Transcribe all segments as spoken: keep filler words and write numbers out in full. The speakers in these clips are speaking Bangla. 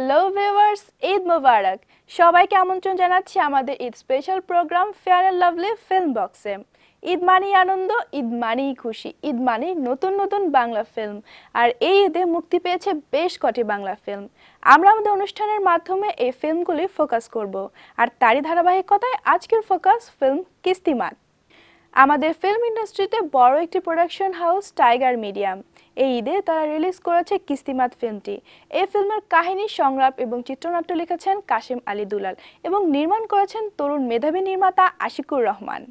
হ্যালো ভিউয়ার্স, ঈদ মোবারক। সবাইকে আমন্ত্রণ জানাচ্ছি আমাদের Eid special programme fair and lovely film বক্সে। ঈদ মানেই আনন্দ, ঈদ মানেই খুশি, ঈদ মানেই নতুন নতুন বাংলা ফিল্ম। আর এই ঈদে মুক্তি পেয়েছে বেশ কটি বাংলা ফিল্ম। আমরা আমাদের অনুষ্ঠানের মাধ্যমে এই ফিল্মগুলি ফোকাস করব। আর তারই ধারাবাহিকতায় আজকের ফোকাস ফিল্ম কিস্তিমাত। আমাদের ফিল্ম ইন্ডাস্ট্রিতে বড় একটি প্রোডাকশন হাউস টাইগার মিডিয়া এই ঈদে তারা রিলিজ করেছে কিস্তিমাত ফিল্মটি। এই ফিল্মের কাহিনী, সংলাপ এবং চিত্রনাট্য লিখেছেন কাশেম আলী দুলাল এবং নির্মাণ করেছেন তরুণ মেধাবী নির্মাতা আশিকুর রহমান।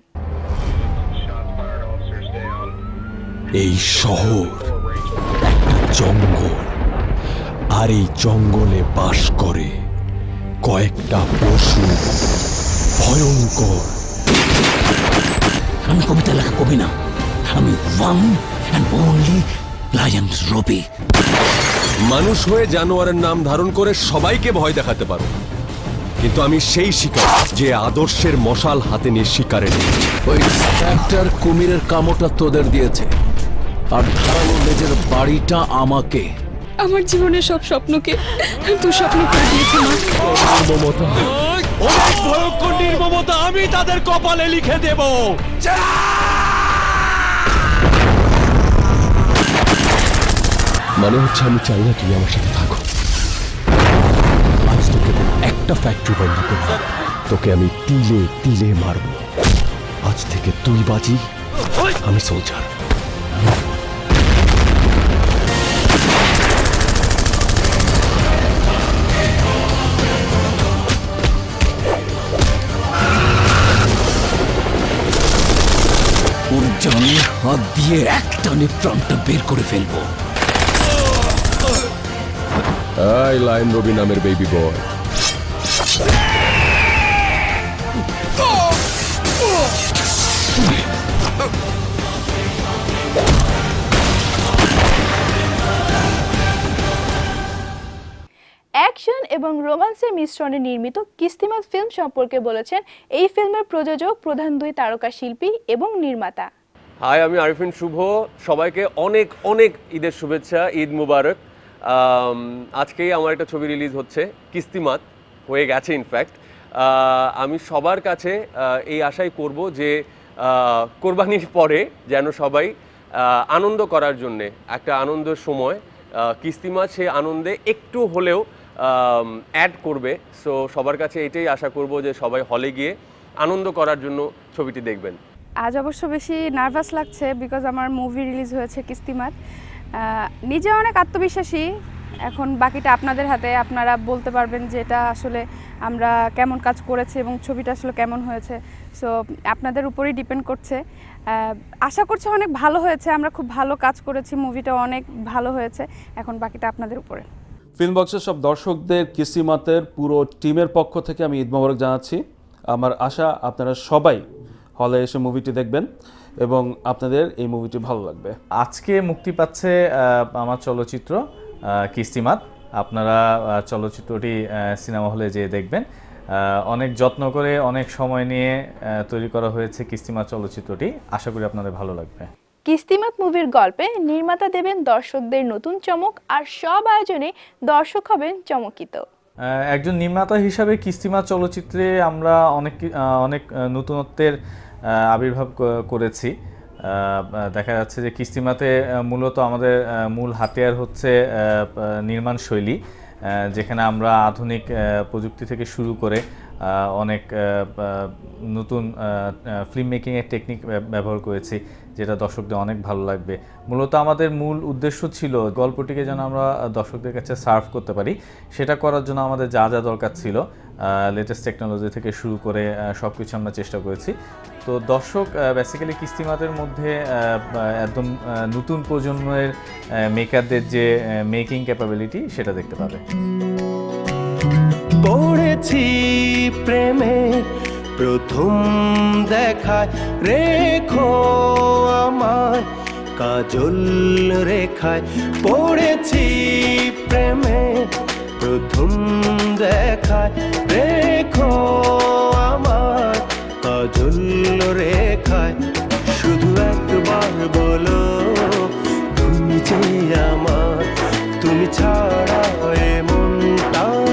এই শহর একটা জঙ্গল, আর এই জঙ্গলে বাস করে কয়েকটা পশু, ভয়ঙ্কর। আমি কবিতা লেখা কবি না, আমি one and only lion Robi. মানুষ হয়ে জানোয়ারের নাম ধারণ করে সবাইকে ভয় দেখাতে পারো, কিন্তু আমি সেই শিকার যে আদর্শের মশাল হাতে নিয়ে শিকারে নিয়েছে। ওই স্ট্যাকটার কুমিরের কামড়টা তোদের দিয়েছে, আর ধারালো লেজের বাড়িটা আমাকে। আমার জীবনের সব স্বপ্নকে তুই স্বপ্ন করে দিয়েছে মা। নির্মমতা, অনেক ভয়ঙ্কর নির্মমতা আমি তাদের কপালে লিখে দেব। মানে হচ্ছে আমি চাই না তুমি আমার সাথে থাকো। আজ তোকে একটা ফ্যাক্টরি বন্ধ করব, তোকে আমি তিলে তিলে মারব। আজ থেকে তুই বাজি, আমি সোলজার। ওর জানে হাত দিয়ে একটানে প্রাণটা বের করে ফেলবো। এই লায়ন রবি নামের বেবি বয়, অ্যাকশন এবং রোমান্সের মিশ্রণে নির্মিত কিস্তিমাত ফিল্ম সম্পর্কে বলেছেন এই ফিল্মের প্রযোজক, প্রধান দুই তারকা শিল্পী এবং নির্মাতা। হাই, আমি আরিফিন শুভ। সবাইকে অনেক অনেক ঈদের শুভেচ্ছা, ঈদ মুবারক। আজকেই আমার একটা ছবি রিলিজ হচ্ছে, কিস্তিমাত হয়ে গেছে ইনফ্যাক্ট। আমি সবার কাছে এই আশাই করব যে কোরবানির পরে যেন সবাই আনন্দ করার জন্যে একটা আনন্দের সময় কিস্তিমাত সেই আনন্দে একটু হলেও অ্যাড করবে। সো সবার কাছে এটাই আশা করব যে সবাই হলে গিয়ে আনন্দ করার জন্য ছবিটি দেখবেন। আজ অবশ্য বেশি নার্ভাস লাগছে বিকজ আমার মুভি রিলিজ হয়েছে কিস্তিমাত। নিজে অনেক আত্মবিশ্বাসী, এখন বাকিটা আপনাদের হাতে। আপনারা বলতে পারবেন যে এটা আসলে আমরা কেমন কাজ করেছি এবং ছবিটা আসলে কেমন হয়েছে। সো আপনাদের উপরেই ডিপেন্ড করছে। আশা করছি অনেক ভালো হয়েছে, আমরা খুব ভালো কাজ করেছি, মুভিটা অনেক ভালো হয়েছে। এখন বাকিটা আপনাদের উপরে। ফিল্ম বক্সের সব দর্শকদের, কিস্তিমাতের পুরো টিমের পক্ষ থেকে আমি ঈদ মোবারক জানাচ্ছি। আমার আশা আপনারা সবাই হলে এসে মুভিটি দেখবেন এবং আপনাদের এই মুভিটি ভালো লাগবে। আজকে মুক্তি পাচ্ছে আমার চলচ্চিত্র কিস্তিমাত। আপনারা চলচ্চিত্রটি সিনেমা হলে যেয়ে দেখবেন। অনেক যত্ন করে, অনেক সময় নিয়ে তৈরি করা হয়েছে কিস্তিমাত চলচ্চিত্রটি। আশা করি আপনাদের ভালো লাগবে। কিস্তিমাত মুভির গল্পে নির্মাতা দেবেন দর্শকদের নতুন চমক, আর সব আয়োজনে দর্শক হবেন চমকিত। একজন নির্মাতা হিসাবে কিস্তিমাত চলচ্চিত্রে আমরা অনেক অনেক নতুনত্বের আবির্ভাব করেছি। দেখা যাচ্ছে যে কিস্তিমাতে মূলত আমাদের মূল হাতিয়ার হচ্ছে নির্মাণ শৈলী, যেখানে আমরা আধুনিক প্রযুক্তি থেকে শুরু করে অনেক নতুন ফিল্ম মেকিংয়ের টেকনিক ব্যবহার করেছি, যেটা দর্শকদের অনেক ভালো লাগবে। মূলত আমাদের মূল উদ্দেশ্য ছিল গল্পটিকে যেন আমরা দর্শকদের কাছে সার্ভ করতে পারি। সেটা করার জন্য আমাদের যা যা দরকার ছিল, লেটেস্ট টেকনোলজি থেকে শুরু করে সব কিছু আমরা চেষ্টা করেছি। তো দর্শক বেসিক্যালি কিস্তিমাতের মধ্যে একদম নতুন প্রজন্মের মেকারদের যে মেকিং ক্যাপাবিলিটি সেটা দেখতে পাবে। পড়েছি প্রেমের প্রথম দেখায়, রেখো আমায় কাজল রেখায়। পড়েছি প্রেমের প্রথম দেখায়, রেখো আমায় কাজল রেখায়। শুধু একবার বলো তুমি যে আমার, তুমি ছাড়া এ মনটা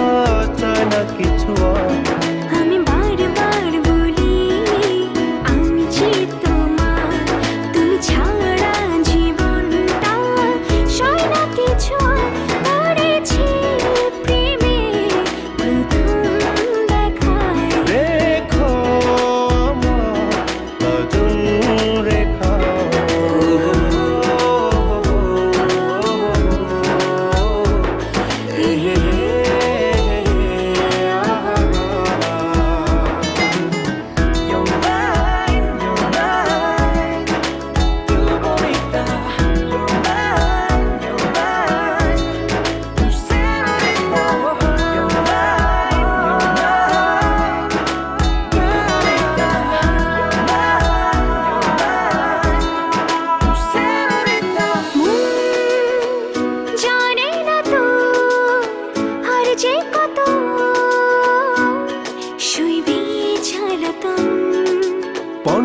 কত শুইবি জ্বালাতন পণ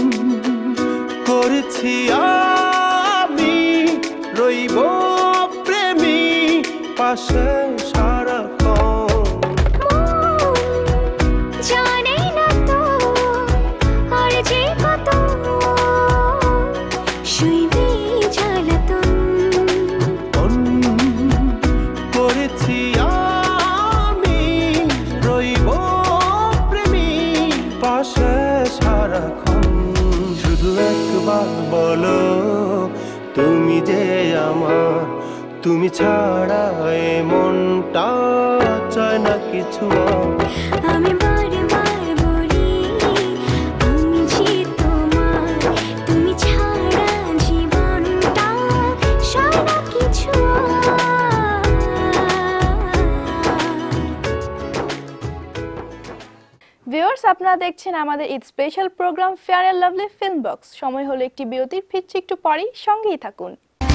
করেছি আমি রইব প্রেমী পাশে সারাক্ষণ জানেই না তো আর যে কত শুইবি জ্বালাতন পণ করেছি আমি রইব প্রেমী পাশে সারাক্ষণ শুধু একবার বলো তুমি যে আমার তুমি ছাড়া এ মনটা চায় না কিছু আর। আমি বারবার বলি আমি যে তোমার তুমি ছাড়া জীবনটা সয় না কিছু আর। ভিউয়ার্স, আপনারা দেখছেন আমাদের Eid special programme fair and lovely film box. সময় হলো একটি বিরতির, ফিরছি একটু পরেই, সঙ্গেই থাকুন।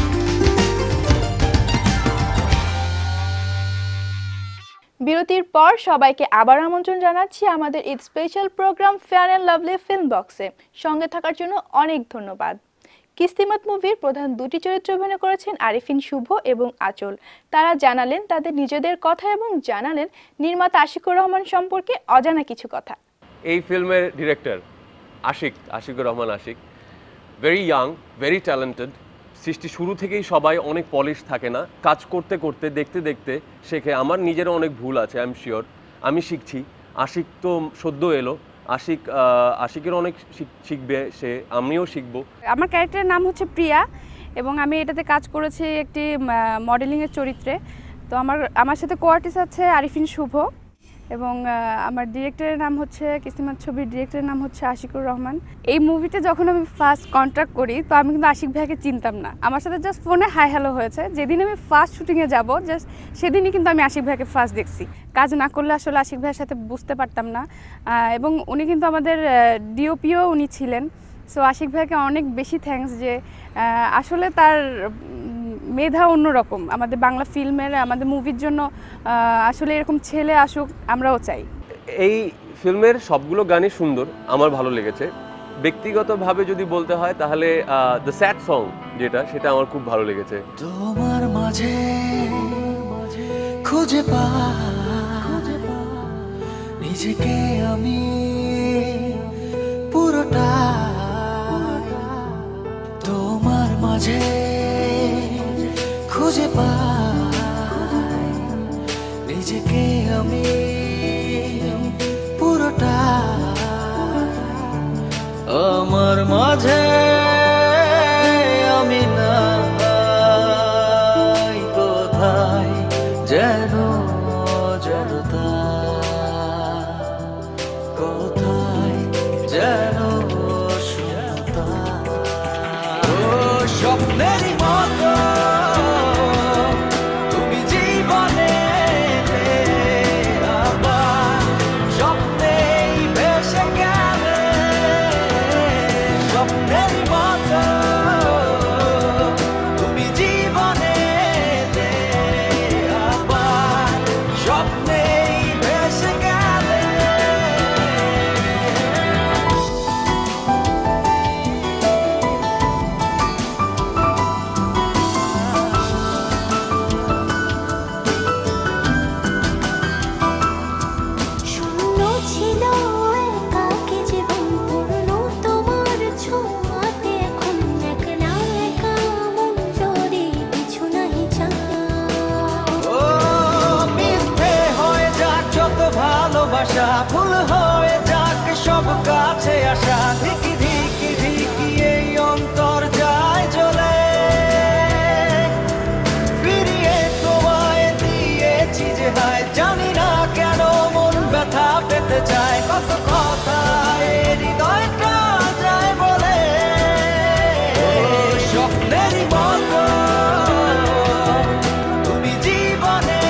বিরতির পর সবাইকে আবার আমন্ত্রণ জানাচ্ছি আমাদের Eid special programme fair and lovely film বক্সে। সঙ্গে থাকার জন্য অনেক ধন্যবাদ। কিস্তিমাত মুভির প্রধান দুটি চরিত্রে অভিনয় করেছেন আরিফিন শুভ এবং আঁচল। তারা জানালেন তাদের নিজেদের কথা এবং জানালেন নির্মাতা আশিকুর রহমান সম্পর্কে অজানা কিছু কথা। এই ফিল্মের director Ashik Ashikur Rahman Ashik very young, very talented. সৃষ্টি শুরু থেকেই সবাই অনেক পলিশ থাকে না, কাজ করতে করতে দেখতে দেখতে শেখে। আমার নিজেরও অনেক ভুল আছে, আই এম শিওর, আমি শিখছি। আশিক তো সদ্য এলো, আশিক আশিকের অনেক শিখবে সে, আমিও শিখবো। আমার ক্যারেক্টারের নাম হচ্ছে প্রিয়া এবং আমি এটাতে কাজ করেছি একটি মডেলিংয়ের চরিত্রে। তো আমার আমার সাথে কোয়ার্টিস আছে আরিফিন শুভ এবং আমার ডিরেক্টরের নাম হচ্ছে কিস্তিমাত ছবির ডিরেক্টরের নাম হচ্ছে আশিকুর রহমান। এই মুভিতে যখন আমি ফার্স্ট কন্ট্রাক্ট করি তো আমি কিন্তু আশিক ভাইকে চিনতাম না, আমার সাথে জাস্ট ফোনে হাই হ্যালো হয়েছে। যেদিন আমি ফার্স্ট শুটিংয়ে যাব জাস্ট সেদিনই কিন্তু আমি আশিক ভাইকে ফার্স্ট দেখছি। কাজ না করলে আসলে আশিক ভাইয়ের সাথে বুঝতে পারতাম না এবং উনি কিন্তু আমাদের ডিওপিও উনি ছিলেন। সো আশিক ভাইকে অনেক বেশি থ্যাঙ্কস যে আসলে তার মেধা অন্যরকম। আমাদের বাংলা ফিল্মের আমাদের মুভির জন্য আসলে এরকম ছেলে আসুক, আমরাও চাই। এই ফিল্মের সবগুলো গানই সুন্দর, আমার ভালো লেগেছে। ব্যক্তিগতভাবে যদি বলতে হয় তাহলে দ্য স্যাড সং যেটা, সেটা আমার খুব ভালো লেগেছে। তোমার মাঝে খুঁজে পাই নিজেকে আমি পুরোটা, তোমার মাঝে খুঁজে পাই নিজেকে আমি পুরোটা, আমার মাঝে আমি নাই কোথায় যেন জড়তা, কোথায় যেন শূন্যতা। ও স্বপ্নেরই মতো তুমি জীবনে আবার স্বপ্নেই ভেসে গেলে, স্বপ্নেরই মতো তুমি জীবনে আবার স্বপ্নেই ভেসে গেলে। শূন্য ছিল একাকী জীবন পূর্ণ তোমার ছোঁয়াতে, এখন একলা একা মন যদি কিছু নাহি চায়। ও মিথ্যে হয়ে যাক যত ভালোবাসা, ভুল হয়ে যাক সব কাছে আসা, ধিকি ধিকি ধিকি এই অন্তর যায় জ্বলে, ফিরিয়ে তোমায় দিয়েছি যে হায়, জানি না কেন মন ব্যথা পেতে চায়, কত কথা এই হৃদয়টা যায় বলে। ও স্বপ্নেরই মতো তুমি জীবনে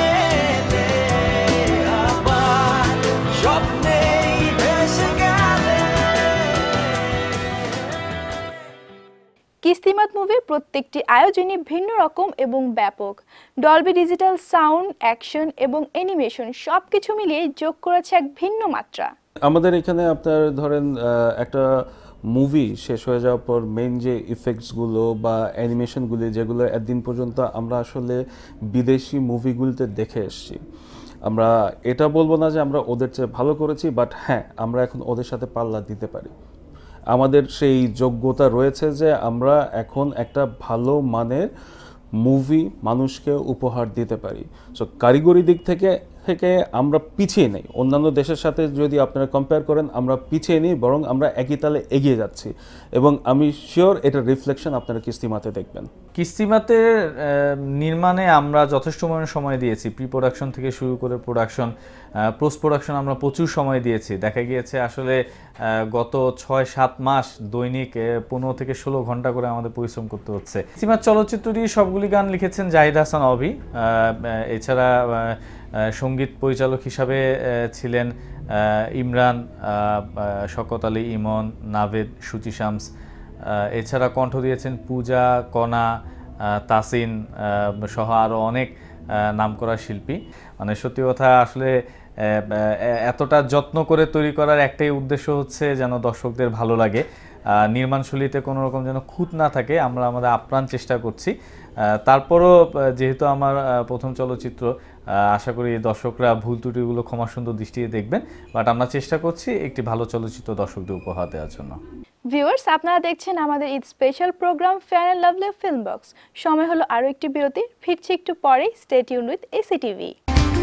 আবার স্বপ্নেই ভেসে গেলে। কিস্তিমাত মুভির প্রত্যেকটি আয়োজনই ভিন্ন রকম এবং ব্যাপক। ডলবি ডিজিটাল সাউন্ড, অ্যাকশন এবং অ্যানিমেশন সবকিছু মিলিয়ে যোগ করেছে এক ভিন্ন মাত্রা। আমাদের এখানে আপনার ধরেন একটা মুভি শেষ হয়ে যাওয়ার পর মেইন যে ইফেক্টসগুলো বা অ্যানিমেশনগুলি যেগুলো একদিন পর্যন্ত আমরা আসলে বিদেশি মুভিগুলিতে দেখে এসেছি, আমরা এটা বলবো না যে আমরা ওদের চেয়ে ভালো করেছি, বাট হ্যাঁ আমরা এখন ওদের সাথে পাল্লা দিতে পারি। আমাদের সেই যোগ্যতা রয়েছে যে আমরা এখন একটা ভালো মানের মুভি মানুষকে উপহার দিতে পারি। সো কারিগরি দিক থেকে থেকে আমরা পিছিয়ে নেই, অন্যান্য দেশের সাথে যদি আপনারা কম্পেয়ার করেন আমরা পিছিয়ে নেই, বরং আমরা একই তালে এগিয়ে যাচ্ছি এবং আমি শিওর এটার রিফ্লেকশন আপনারা কিস্তিমাতে দেখবেন। কিস্তিমাতের নির্মাণে আমরা যথেষ্ট পরিমাণে সময় দিয়েছি, প্রি প্রোডাকশন থেকে শুরু করে প্রোডাকশন, পোস্ট প্রোডাকশন আমরা প্রচুর সময় দিয়েছি। দেখা গিয়েছে আসলে গত ছয় সাত মাস দৈনিক পনেরো থেকে ষোলো ঘন্টা করে আমাদের পরিশ্রম করতে হচ্ছে। কিস্তিমাত চলচ্চিত্রটি সবগুলি গান লিখেছেন জাহিদ হাসান অভি, এছাড়া সঙ্গীত পরিচালক হিসাবে ছিলেন ইমরান, শওকত আলী ইমন, নাভেদ, সুচি শামস, এছাড়া কণ্ঠ দিয়েছেন পূজা, কণা, তাসিন সহ আরও অনেক নামকরা শিল্পী। মানে সত্যি কথা আসলে এতটা যত্ন করে তৈরি করার একটাই উদ্দেশ্য হচ্ছে যেন দর্শকদের ভালো লাগে, নির্মাণশৈলীতে কোনো রকম যেন খুঁত না থাকে, আমরা আমাদের আপ্রাণ চেষ্টা করছি। তারপরও যেহেতু আমার প্রথম চলচ্চিত্র, আশা করি দর্শকরা ভুল ত্রুটিগুলো ক্ষমাসুন্দর দৃষ্টিতে দেখবেন, বাট আমরা চেষ্টা করছি একটি ভালো চলচ্চিত্র দর্শকদের উপহার দেওয়ার জন্য। ভিউয়ার্স, আপনারা দেখছেন আমাদের Eid special programme fair and lovely film box. সময় হলো আরও একটি বিরতি, ফিরছি একটু পরে। Stay tune with AC TV.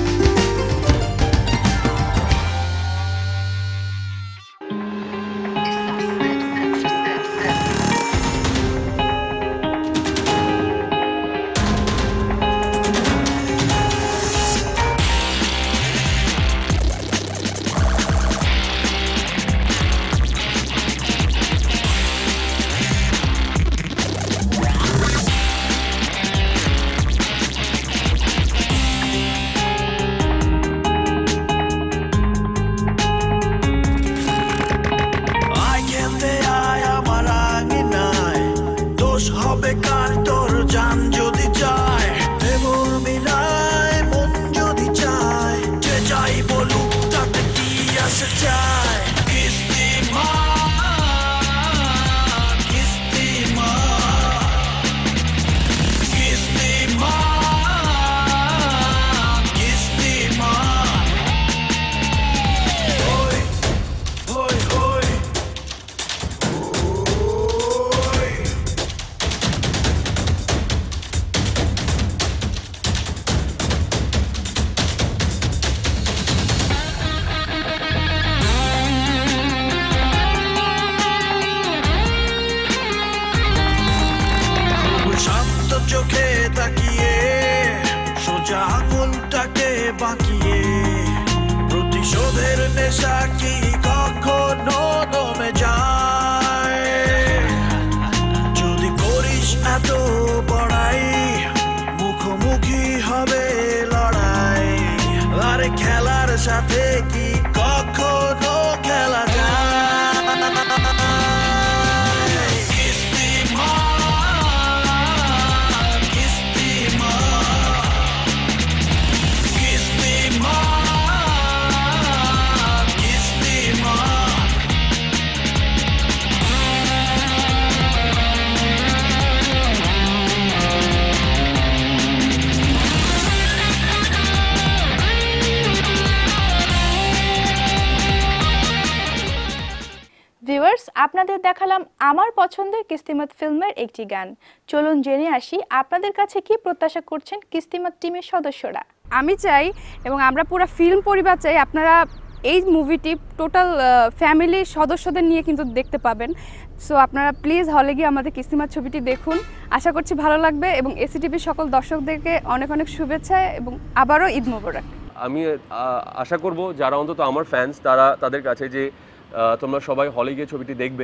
আপনাদের দেখালাম আমার পছন্দের কিস্তিমাত ফিল্মের একটি গান। চলুন জেনে আসি আপনাদের কাছে কি প্রত্যাশা করছেন কিস্তিমাত টিমের সদস্যরা। আমি চাই এবং আমরা পুরো ফিল্ম পরিবার চাই আপনারা এই মুভিটি টোটাল ফ্যামিলির সদস্যদের নিয়ে কিন্তু দেখতে পাবেন। সো আপনারা প্লিজ হলে গিয়ে আমাদের কিস্তিমাত ছবিটি দেখুন, আশা করছি ভালো লাগবে এবং এসিটিভির সকল দর্শকদেরকে অনেক অনেক শুভেচ্ছা এবং আবারও ঈদ মোবারক। আমি আশা করব যারা অন্তত আমার ফ্যান্স তারা তাদের কাছে যে তোমরা সবাই হলে গিয়ে ছবিটি দেখবে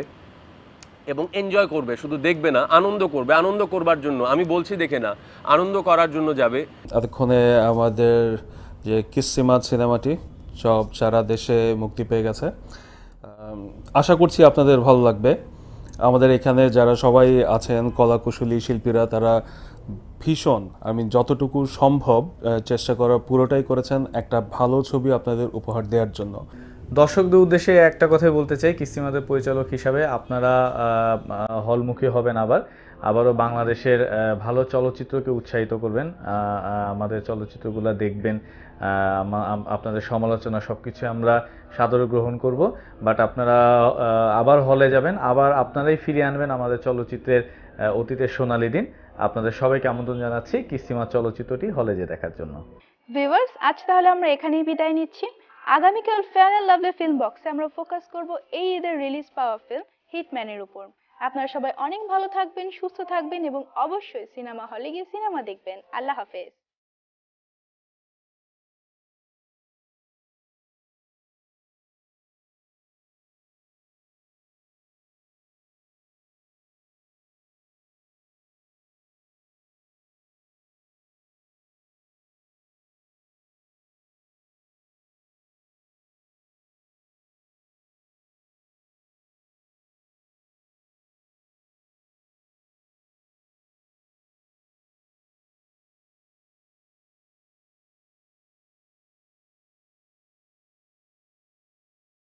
এবং এনজয় করবে, শুধু দেখবে না, আনন্দ করবে। আনন্দ করবার জন্য আমি বলছি, দেখে না, আনন্দ করার জন্য যাবে। এতক্ষণে আমাদের যে কিস্তিমাত সিনেমাটি সব সারা দেশে মুক্তি পেয়ে গেছে, আশা করছি আপনাদের ভালো লাগবে। আমাদের এখানে যারা সবাই আছেন কলাকুশলী শিল্পীরা তারা ভীষণ আমি যতটুকু সম্ভব আহ, চেষ্টা করার পুরোটাই করেছেন একটা ভালো ছবি আপনাদের উপহার দেওয়ার জন্য। দর্শকদের উদ্দেশ্যে একটা কথাই বলতে চাই, কিস্তিমাতের পরিচালক হিসাবে আপনারা হলমুখী হবেন, আবার আবারও বাংলাদেশের আহ, ভালো চলচ্চিত্রকে উৎসাহিত করবেন, আহ, আহ, আমাদের চলচ্চিত্রগুলো দেখবেন, আহ, আমা- আম- আপনাদের সমালোচনা সব কিছু আমরা সাদরে গ্রহণ করব। বাট আপনারা আহ, আবার হলে যাবেন, আবার আপনারাই ফিরিয়ে আনবেন আমাদের চলচ্চিত্রের আহ, অতীতের সোনালী দিন। আপনাদের সবাইকে আমন্ত্রণ জানাচ্ছি কিস্তিমাত চলচ্চিত্রটি হলে যে দেখার জন্য। ভিউয়ার্স, আজ তাহলে আমরা এখানেই বিদায় নিচ্ছি। আগামীকাল ফেয়ার অ্যান্ড লাভলি ফিল্ম বক্সে আমরা ফোকাস করব এই ঈদের রিলিজ পাওয়া ফিল্ম হিটম্যানের উপর। আপনারা সবাই অনেক ভালো থাকবেন, সুস্থ থাকবেন এবং অবশ্যই সিনেমা হলে গিয়ে সিনেমা দেখবেন। আল্লাহ হাফেজ।